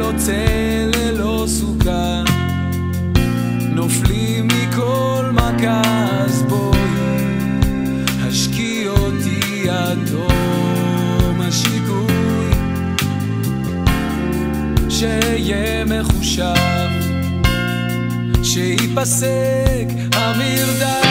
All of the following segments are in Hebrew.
רוצה ללא סוכה, נופלים מכל מכה, אז בואי השקי אותי עד תום השיקוי, שיהיה מחושב, שיפסק המרדף.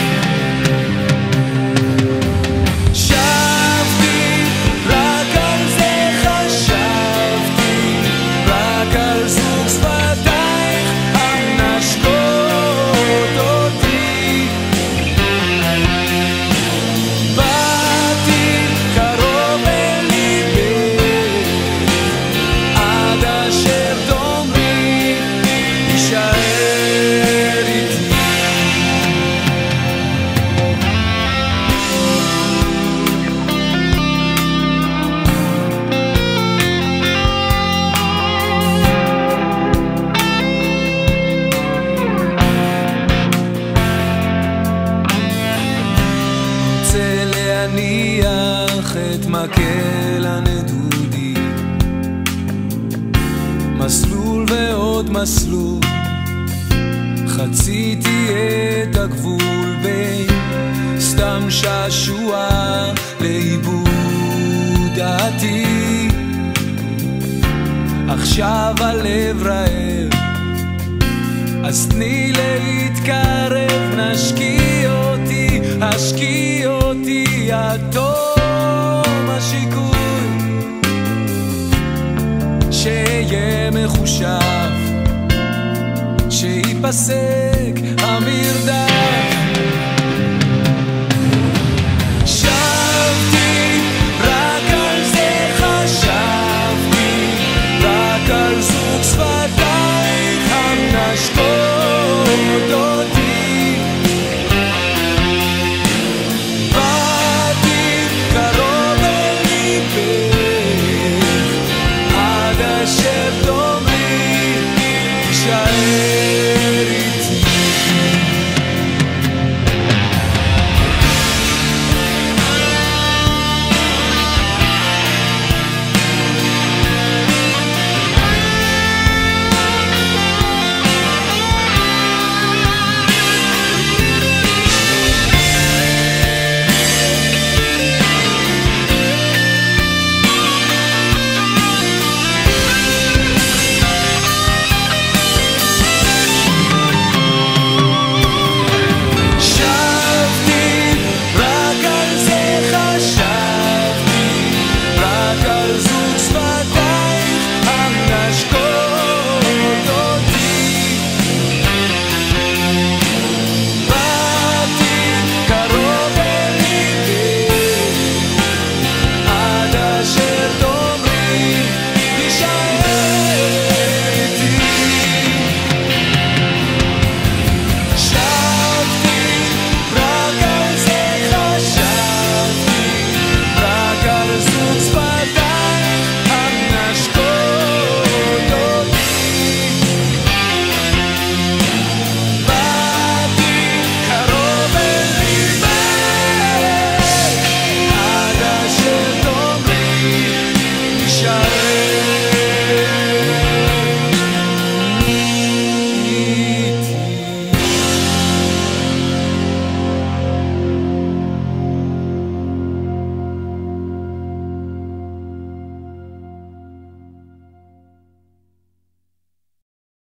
להניח את מקל הנדודי, מסלול ועוד מסלול, חציתי את הגבול בין סתם שעשוע לאיבוד דעתי. עכשיו הלב רעב, אז תני להתקרב, נשקי אותי, השקי אותי עד תום השיקוי, שיהיה מחושב, שיפסק